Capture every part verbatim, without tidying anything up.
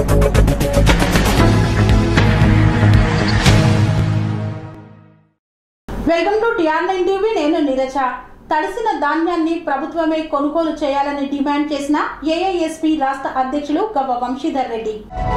Welcome to T R nine TV. నేను నీరజ. తడిసిన ధాన్యాన్ని ప్రభుత్వమే కొనుగోలు చేయాలని డిమాండ్ చేసిన ఏఐఎస్పీ రాష్ట్ర అధ్యక్షులు గవ్వ వంశీధర్ రెడ్డి.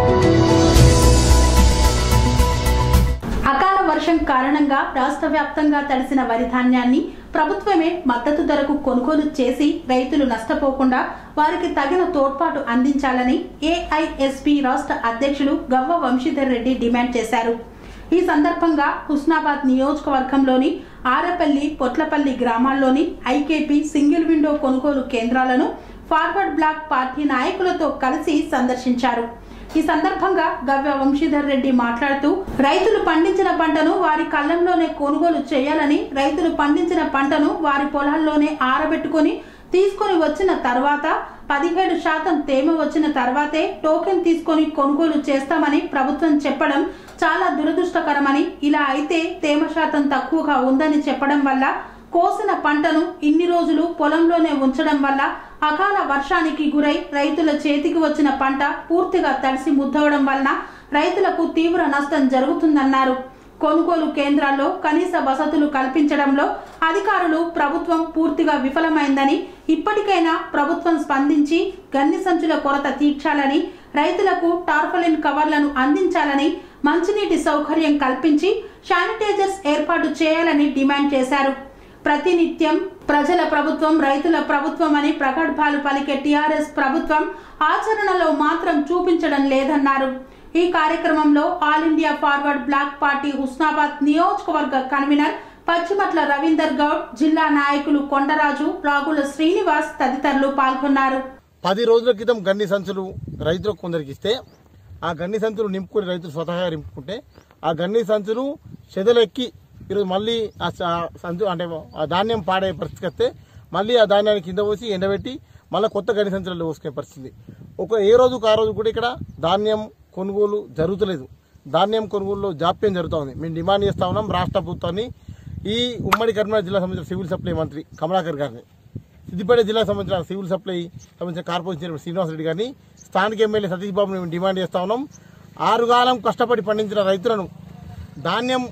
అకాల వర్షం కారణంగా రాష్ట్ర వ్యాప్తంగా తడిసిన వరి ధాన్యాన్ని ప్రభుత్వమే మద్దతు ధరకు కొనుగోలు చేసి రైతులు నష్టపోకుండా వారికి తగిన తోడ్పాటు అందించాలని ఏఐఎస్పీ రాష్ట్ర అధ్యక్షులు గవ్వ వంశీధర్ రెడ్డి డిమాండ్ చేశారు. ఈ సందర్భంగా హుస్నాబాద్ నియోజకవర్గంలోని ఆరపల్లి, పొట్లపల్లి గ్రామాల్లోని ఐకేపీ సింగిల్ విండో కొనుగోలు కేంద్రాలను ఫార్వర్డ్ బ్లాక్ పార్టీ నాయకులతో కలిసి సందర్శించారు. ఈ సందర్భంగా గవ్వ వంశీధర్ రెడ్డి మాట్లాడుతూ రైతులు పండించిన పంటను వారి కళ్ళంలోనే కొనుగోలు చేయాలని, రైతులు పండించిన పంటను వారి పొలాల్లోనే ఆరబెట్టుకుని తీసుకొని వచ్చిన తర్వాత పదిహేడు శాతం తేమ వచ్చిన తర్వాతే టోకెన్ తీసుకొని కొనుగోలు చేస్తామని ప్రభుత్వం చెప్పడం చాలా దురదృష్టకరమని, ఇలా అయితే తేమ శాతం తక్కువగా ఉందని చెప్పడం వల్ల కోసిన పంటను ఇన్ని రోజులు పొలంలోనే ఉంచడం వల్ల అకాల వర్షానికి గురై రైతుల చేతికి వచ్చిన పంట పూర్తిగా తడిసి ముద్దవడం వలన రైతులకు తీవ్ర నష్టం జరుగుతుందన్నారు. కొనుగోలు కేంద్రాల్లో కనీస వసతులు కల్పించడంలో అధికారులు ప్రభుత్వం పూర్తిగా విఫలమైందని, ఇప్పటికైనా ప్రభుత్వం స్పందించి గన్ని సంచుల కొరత తీర్చాలని, రైతులకు టార్పలిన్ కవర్లను అందించాలని, మంచినీటి సౌకర్యం కల్పించి శానిటైజర్స్ ఏర్పాటు చేయాలని డిమాండ్ చేశారు. ప్రతినిత్యం ప్రజల ప్రభుత్వం, రైతుల ప్రభుత్వం అని ప్రగల్భాలు పలికే టీఆర్ఎస్ ప్రభుత్వం ఆచరణలో మాత్రం చూపించడం లేదన్నారు. ఈ కార్యక్రమంలో All India Forward Bloc party Husnabad నియోజకవర్గ కన్వీనర్ పచ్చిమట్ల రవీందర్ గౌడ్, జిల్లా నాయకులు కొండరాజు, రాగుల శ్రీనివాస్ తదితరులు పాల్గొన్నారు. పది రోజుల క్రితం గన్ని సంచులు రైతులకు కొందరికి ఇస్తే ఆ గన్ని సంచులు నింపుకుని రైతులు స్వతహాగా నింపుకుంటే ఆ గన్ని సంచులు చెదలెక్కి ఈరోజు మళ్ళీ ఆ సంచు అంటే ఆ ధాన్యం పాడే పరిస్థితి వస్తే మళ్ళీ ఆ ధాన్యాన్ని కింద పోసి ఎండబెట్టి మళ్ళీ కొత్త గన్ని సంచులలో పోసుకునే పరిస్థితి. ఒక ఏ రోజుకు ఆ రోజు కూడా ఇక్కడ ధాన్యం కొనుగోలు జరుగుతలేదు. ధాన్యం కొనుగోలులో జాప్యం జరుగుతూ ఉంది. మేము డిమాండ్ చేస్తా ఉన్నాం రాష్ట్ర ప్రభుత్వాన్ని, ఈ ఉమ్మడి కరీంనగర్ జిల్లా సంబంధించిన సివిల్ సప్లై మంత్రి కమలాకర్ గారిని, సిద్దిపేట జిల్లా సంబంధించిన సివిల్ సప్లై సంబంధించిన కార్పొరేషన్ శ్రీనివాస్ రెడ్డి గారిని, స్థానిక ఎమ్మెల్యే సతీష్ బాబుని మేము డిమాండ్ చేస్తా ఉన్నాం. ఆరుగాలం కష్టపడి పండించిన రైతులను ధాన్యం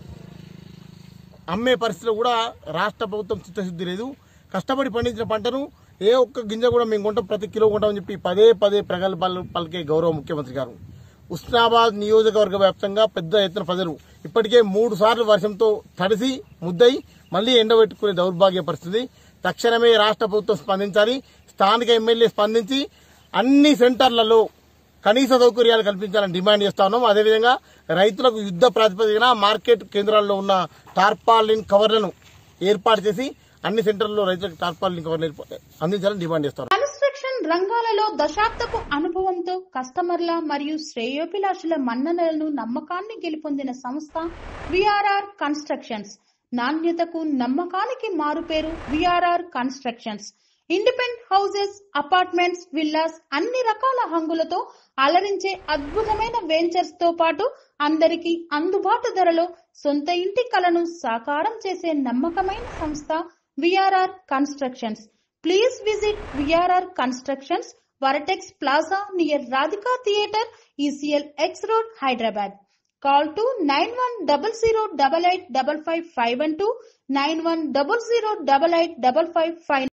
అమ్మే పరిస్థితిలో కూడా రాష్ట్ర ప్రభుత్వం చిత్తశుద్ధి లేదు. కష్టపడి పండించిన పంటను ఏ ఒక్క గింజ కూడా మేము కొంటాం, ప్రతి కిలో కొంటామని చెప్పి పదే పదే ప్రగల్భాలు పలికే గౌరవ ముఖ్యమంత్రి గారు. ఉస్నాబాద్ నియోజకవర్గ వ్యాప్తంగా పెద్ద ఎత్తున ప్రజలు ఇప్పటికే మూడు సార్లు వర్షంతో తడిసి ముద్దయి మళ్లీ ఎండబెట్టుకునే దౌర్భాగ్య పరిస్థితి. తక్షణమే రాష్ట్ర ప్రభుత్వం స్పందించాలి. స్థానిక ఎమ్మెల్యే స్పందించి అన్ని సెంటర్లలో కనీస సౌకర్యాలు కల్పించాలని డిమాండ్ చేస్తా ఉన్నాం. అదేవిధంగా రైతులకు యుద్ధ ప్రాతిపదికన మార్కెట్ కేంద్రాల్లో ఉన్న టార్పాలిన్ కవర్లను ఏర్పాటు చేసి అన్ని సెంటర్లలో రైతులకు టార్పాలిన్ కవర్లు అందించాలని డిమాండ్ చేస్తారు. కన్స్ట్రక్షన్ రంగాలలో దశాబ్దపు అనుభవంతో కస్టమర్ల మరియు శ్రేయోభిలాషుల మన్ననలను, నమ్మకాన్ని గెలుపొందిన సంస్థ విఆర్ఆర్ కన్స్ట్రక్షన్స్. నాణ్యతకు, నమ్మకానికి మారుపేరు VRR constructions. Independent houses, apartments, villas అన్ని రకాల హంగులతో అలరించే అద్భుతమైన వెంచర్స్ తో పాటు అందరికీ అందుబాటు ధరలో సొంత ఇంటి కలను సాకారం చేసే నమ్మకమైన సంస్థ VRR constructions. Please visit V R R Constructions, Varatex Plaza near Radhika Theatre, E C L X Road, Hyderabad. Call to nine one zero zero eight eight five five five one two, nine one zero zero eight eight five five five.